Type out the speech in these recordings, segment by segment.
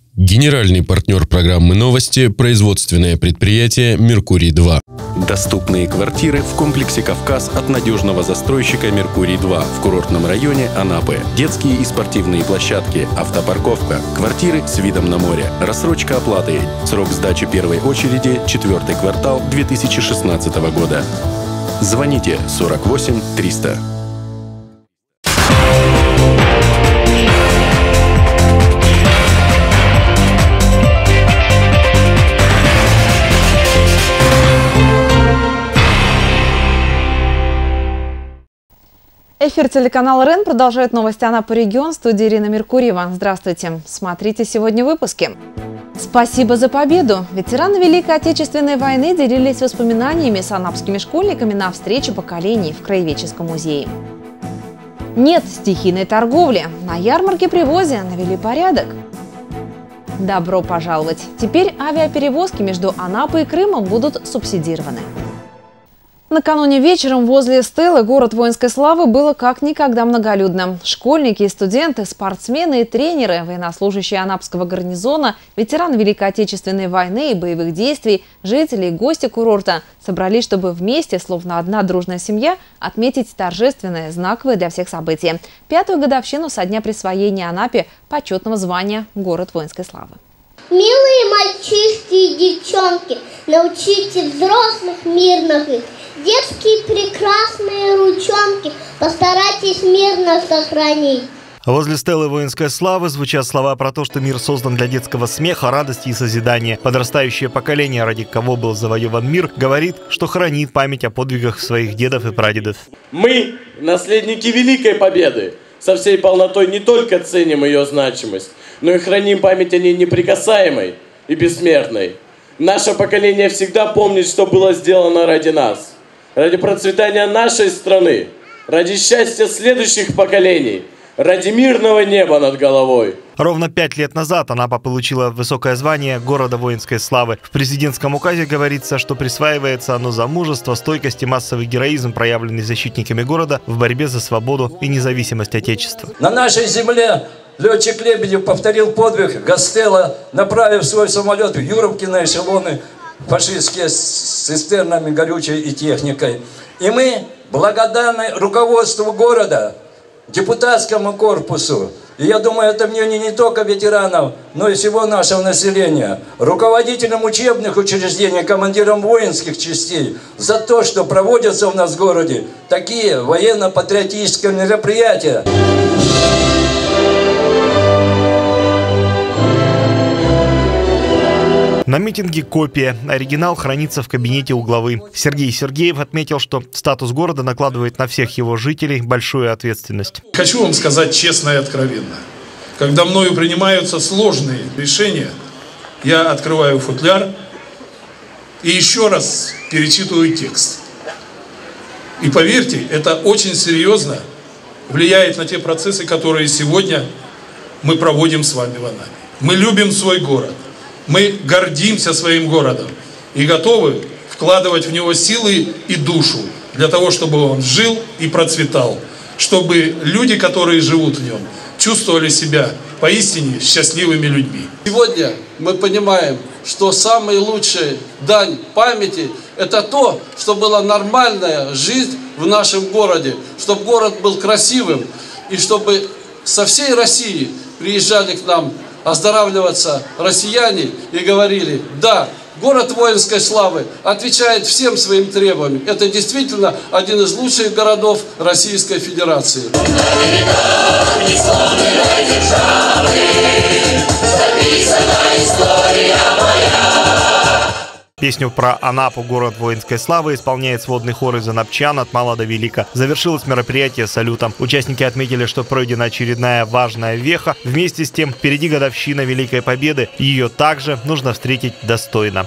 Генеральный партнер программы «Новости» – производственное предприятие «Меркурий-2». Доступные квартиры в комплексе «Кавказ» от надежного застройщика «Меркурий-2» в курортном районе Анапы. Детские и спортивные площадки, автопарковка, квартиры с видом на море, рассрочка оплаты. Срок сдачи первой очереди – 4-й квартал 2016 года. Звоните 48 300. Эфир телеканала РЕН продолжает новости Анапы регион. В студии Ирина Меркурьева. Здравствуйте. Смотрите сегодня в выпуске. Спасибо за победу. Ветераны Великой Отечественной войны делились воспоминаниями с анапскими школьниками на встрече поколений в Краеведческом музее. Нет стихийной торговли. На ярмарке-привозе навели порядок. Добро пожаловать. Теперь авиаперевозки между Анапой и Крымом будут субсидированы. Накануне вечером возле стелы «Город воинской славы» было как никогда многолюдно. Школьники и студенты, спортсмены и тренеры, военнослужащие Анапского гарнизона, ветераны Великой Отечественной войны и боевых действий, жители и гости курорта собрались, чтобы вместе, словно одна дружная семья, отметить торжественное, знаковое для всех событие – 5-ю годовщину со дня присвоения Анапе почетного звания «Город воинской славы». Милые мальчишки и девчонки, научите взрослых мирных их. Детские прекрасные ручонки, постарайтесь мирно сохранить. Возле стелы воинской славы звучат слова про то, что мир создан для детского смеха, радости и созидания. Подрастающее поколение, ради кого был завоеван мир, говорит, что хранит память о подвигах своих дедов и прадедов. Мы, наследники Великой Победы, со всей полнотой не только ценим ее значимость, но и храним память о ней неприкасаемой и бессмертной. Наше поколение всегда помнит, что было сделано ради нас, ради процветания нашей страны, ради счастья следующих поколений, ради мирного неба над головой. Ровно 5 лет назад Анапа получила высокое звание города воинской славы. В президентском указе говорится, что присваивается оно за мужество, стойкость и массовый героизм, проявленный защитниками города в борьбе за свободу и независимость Отечества. На нашей земле летчик Лебедев повторил подвиг Гастелло, направив свой самолет в Юровкино эшелоны фашистские с цистернами горючей и техникой. И мы благодарны руководству города, депутатскому корпусу. И я думаю, это мнение не только ветеранов, но и всего нашего населения. Руководителям учебных учреждений, командирам воинских частей за то, что проводятся у нас в городе такие военно-патриотические мероприятия. На митинге копия. Оригинал хранится в кабинете у главы. Сергей Сергеев отметил, что статус города накладывает на всех его жителей большую ответственность. Хочу вам сказать честно и откровенно. Когда мною принимаются сложные решения, я открываю футляр и еще раз перечитываю текст. И поверьте, это очень серьезно влияет на те процессы, которые сегодня мы проводим с вами в Анапе. Мы любим свой город. Мы гордимся своим городом и готовы вкладывать в него силы и душу для того, чтобы он жил и процветал, чтобы люди, которые живут в нем, чувствовали себя поистине счастливыми людьми. Сегодня мы понимаем, что самая лучшая дань памяти – это то, что была нормальная жизнь в нашем городе, чтобы город был красивым и чтобы со всей России приезжали к нам оздоравливаться россияне и говорили: да, город воинской славы отвечает всем своим требованиям. Это действительно один из лучших городов Российской Федерации. Песню про Анапу, город воинской славы, исполняет сводный хор из анапчан от мала до велика. Завершилось мероприятие салютом. Участники отметили, что пройдена очередная важная веха. Вместе с тем, впереди годовщина Великой Победы. Ее также нужно встретить достойно.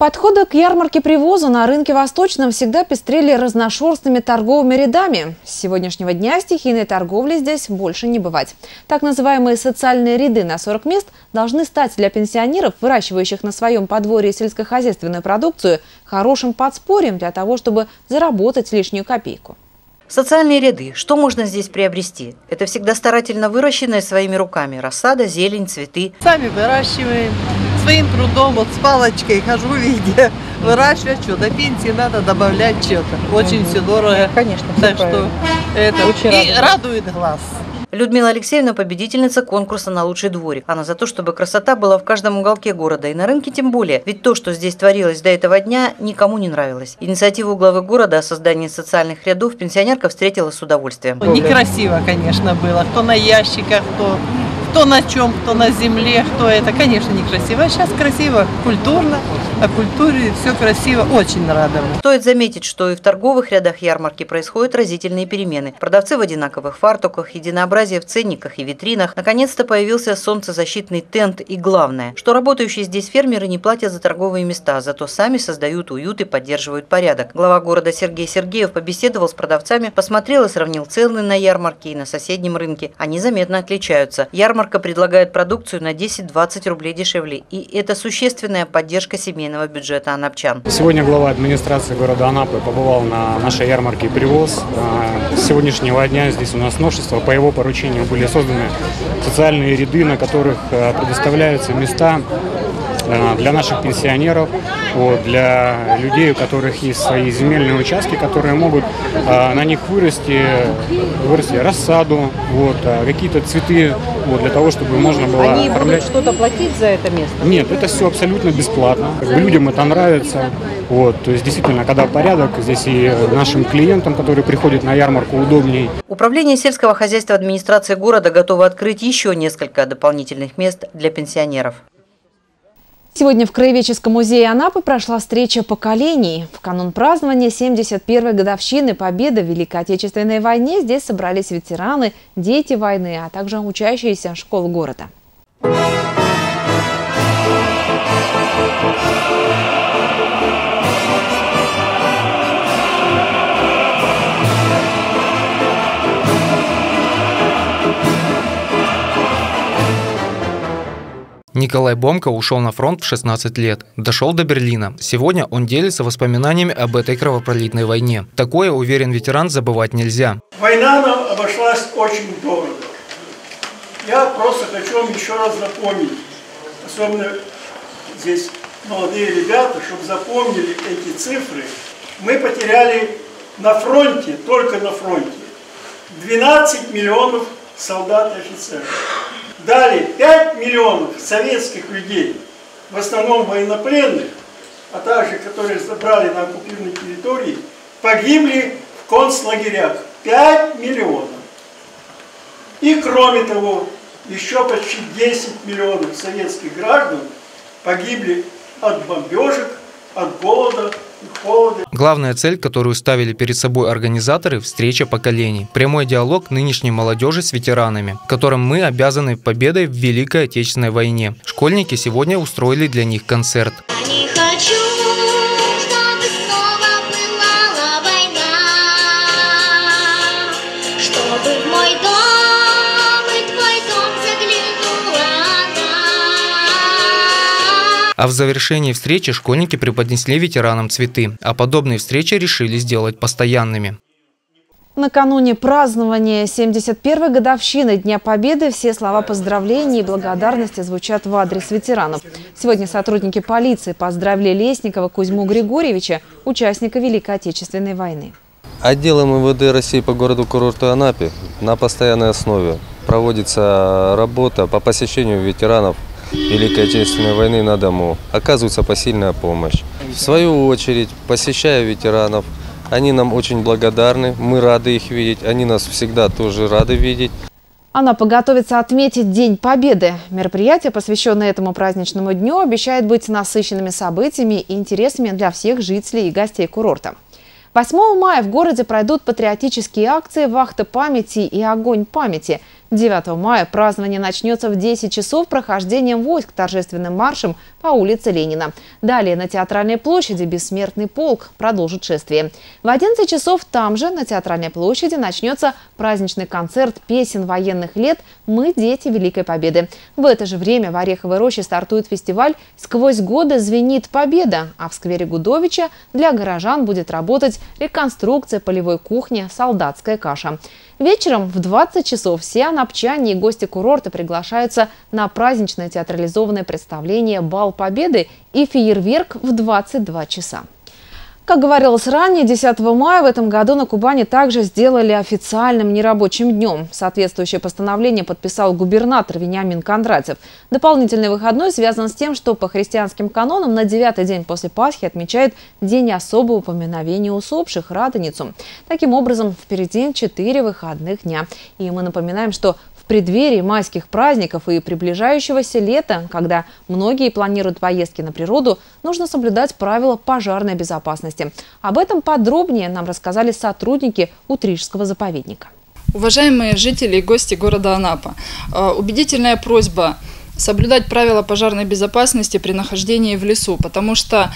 Подходы к ярмарке-привозу на рынке Восточном всегда пестрели разношерстными торговыми рядами. С сегодняшнего дня стихийной торговли здесь больше не бывать. Так называемые социальные ряды на 40 мест должны стать для пенсионеров, выращивающих на своем подворье сельскохозяйственную продукцию, хорошим подспорьем для того, чтобы заработать лишнюю копейку. Социальные ряды. Что можно здесь приобрести? Это всегда старательно выращенное своими руками. Рассада, зелень, цветы. Сами выращиваем. Своим трудом, вот с палочкой хожу везде. Выращивать, что до пенсии надо добавлять что-то. Очень все дорого. Конечно. Так что это очень радует глаз. Людмила Алексеевна – победительница конкурса на лучший дворик. Она за то, чтобы красота была в каждом уголке города. И на рынке тем более. Ведь то, что здесь творилось до этого дня, никому не нравилось. Инициативу главы города о создании социальных рядов пенсионерка встретила с удовольствием. Некрасиво, конечно, было. Кто на ящиках, кто на чем, кто на земле, кто это. Конечно, некрасиво. А сейчас красиво, культурно. О культуре все красиво. Очень рада. Стоит заметить, что и в торговых рядах ярмарки происходят разительные перемены. Продавцы в одинаковых фартуках, единообразие в ценниках и витринах. Наконец-то появился солнцезащитный тент. И главное, что работающие здесь фермеры не платят за торговые места, зато сами создают уют и поддерживают порядок. Глава города Сергей Сергеев побеседовал с продавцами, посмотрел и сравнил цены на ярмарке и на соседнем рынке. Они заметно отличаются. Ярмарка предлагает продукцию на 10-20 рублей дешевле. И это существенная поддержка семейного бюджета анапчан. Сегодня глава администрации города Анапы побывал на нашей ярмарке «Привоз». С сегодняшнего дня здесь у нас новшество. По его поручению были созданы социальные ряды, на которых предоставляются места для наших пенсионеров, для людей, у которых есть свои земельные участки, которые могут на них вырасти рассаду, какие-то цветы, для того, чтобы можно было Они оформлять. будут что-то платить за это место? Нет, это все абсолютно бесплатно. Людям это нравится. То есть действительно, когда порядок, здесь и нашим клиентам, которые приходят на ярмарку, удобней. Управление сельского хозяйства администрации города готово открыть еще несколько дополнительных мест для пенсионеров. Сегодня в Краеведческом музее Анапы прошла встреча поколений. В канун празднования 71-й годовщины победы в Великой Отечественной войне здесь собрались ветераны, дети войны, а также учащиеся школ города. Николай Бомко ушел на фронт в 16 лет. Дошел до Берлина. Сегодня он делится воспоминаниями об этой кровопролитной войне. Такое, уверен ветеран, забывать нельзя. Война нам обошлась очень дорого. Я просто хочу вам еще раз напомнить, особенно здесь молодые ребята, чтобы запомнили эти цифры. Мы потеряли на фронте, только на фронте, 12 миллионов солдат и офицеров. Дали 5 миллионов советских людей, в основном военнопленных, а также которые забрали на оккупированной территории, погибли в концлагерях. 5 миллионов. И кроме того, еще почти 10 миллионов советских граждан погибли от бомбежек, от голода и холода. Главная цель, которую ставили перед собой организаторы – встреча поколений. Прямой диалог нынешней молодежи с ветеранами, которым мы обязаны победой в Великой Отечественной войне. Школьники сегодня устроили для них концерт. А в завершении встречи школьники преподнесли ветеранам цветы, а подобные встречи решили сделать постоянными. Накануне празднования 71-й годовщины Дня Победы все слова поздравлений и благодарности звучат в адрес ветеранов. Сегодня сотрудники полиции поздравили Лесникова Кузьму Григорьевича, участника Великой Отечественной войны. Отделом МВД России по городу-курорту Анапе на постоянной основе проводится работа по посещению ветеранов Великой Отечественной войны на дому. Оказывается посильная помощь. В свою очередь, посещая ветеранов, они нам очень благодарны, мы рады их видеть, они нас всегда тоже рады видеть. Анапа готовится отметить День Победы. Мероприятие, посвященное этому праздничному дню, обещает быть насыщенными событиями и интересами для всех жителей и гостей курорта. 8 мая в городе пройдут патриотические акции «Вахта памяти» и «Огонь памяти». 9 мая празднование начнется в 10 часов прохождением войск торжественным маршем по улице Ленина. Далее на Театральной площади Бессмертный полк продолжит шествие. В 11 часов там же на Театральной площади начнется праздничный концерт песен военных лет «Мы – дети Великой Победы». В это же время в Ореховой роще стартует фестиваль «Сквозь годы звенит победа», а в сквере Гудовича для горожан будет работать реконструкция полевой кухни «Солдатская каша». Вечером в 20 часов все анапчане и гости курорта приглашаются на праздничное театрализованное представление «Бал Победы» и фейерверк в 22 часа. Как говорилось ранее, 10 мая в этом году на Кубани также сделали официальным нерабочим днем. Соответствующее постановление подписал губернатор Вениамин Кондратьев. Дополнительный выходной связан с тем, что по христианским канонам на 9-й день после Пасхи отмечают День особого упоминовения усопших – Радоницу. Таким образом, впереди 4 выходных дня. И мы напоминаем, что в преддверии майских праздников и приближающегося лета, когда многие планируют поездки на природу, нужно соблюдать правила пожарной безопасности. Об этом подробнее нам рассказали сотрудники Утрижского заповедника. Уважаемые жители и гости города Анапа, убедительная просьба соблюдать правила пожарной безопасности при нахождении в лесу, потому что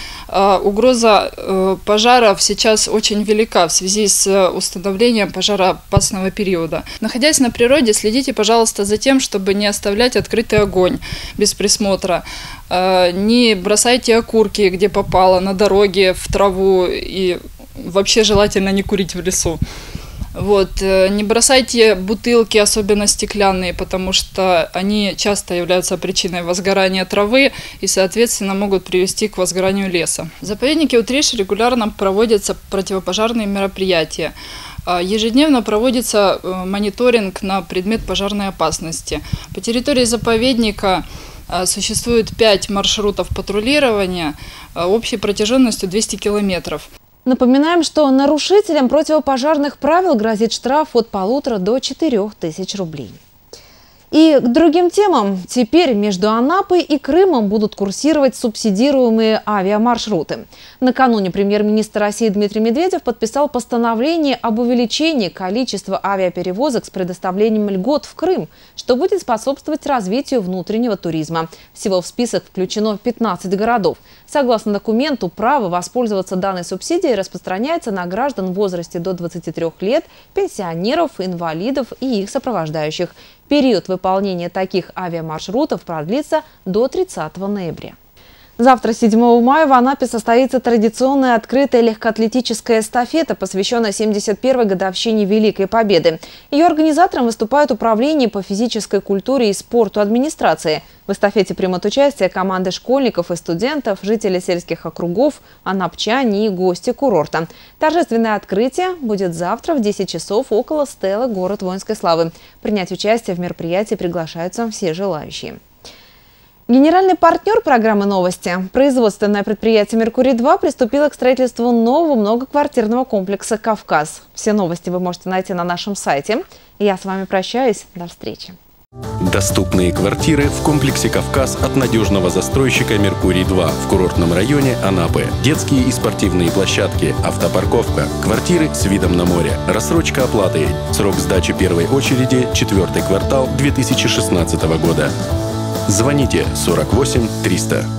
угроза пожаров сейчас очень велика в связи с установлением пожароопасного периода. Находясь на природе, следите, пожалуйста, за тем, чтобы не оставлять открытый огонь без присмотра. Не бросайте окурки, где попало, на дороге, в траву, и вообще желательно не курить в лесу. Не бросайте бутылки, особенно стеклянные, потому что они часто являются причиной возгорания травы и, соответственно, могут привести к возгоранию леса. В заповеднике Утриж регулярно проводятся противопожарные мероприятия. Ежедневно проводится мониторинг на предмет пожарной опасности. По территории заповедника существует 5 маршрутов патрулирования общей протяженностью 200 километров. Напоминаем, что нарушителям противопожарных правил грозит штраф от 1500 до 4000 рублей. И к другим темам. Теперь между Анапой и Крымом будут курсировать субсидируемые авиамаршруты. Накануне премьер-министр России Дмитрий Медведев подписал постановление об увеличении количества авиаперевозок с предоставлением льгот в Крым, что будет способствовать развитию внутреннего туризма. Всего в список включено 15 городов. Согласно документу, право воспользоваться данной субсидией распространяется на граждан в возрасте до 23 лет, пенсионеров, инвалидов и их сопровождающих. Период выполнения таких авиамаршрутов продлится до 30 ноября. Завтра, 7 мая, в Анапе состоится традиционная открытая легкоатлетическая эстафета, посвященная 71-й годовщине Великой Победы. Ее организатором выступает Управление по физической культуре и спорту администрации. В эстафете примут участие команды школьников и студентов, жители сельских округов, анапчане и гости курорта. Торжественное открытие будет завтра в 10 часов около стелы «Город воинской славы». Принять участие в мероприятии приглашаются все желающие. Генеральный партнер программы «Новости», производственное предприятие «Меркурий-2» приступило к строительству нового многоквартирного комплекса «Кавказ». Все новости вы можете найти на нашем сайте. Я с вами прощаюсь. До встречи. Доступные квартиры в комплексе «Кавказ» от надежного застройщика «Меркурий-2» в курортном районе Анапы. Детские и спортивные площадки, автопарковка, квартиры с видом на море, рассрочка оплаты. Срок сдачи первой очереди – 4-й квартал 2016 года. Звоните 48 300.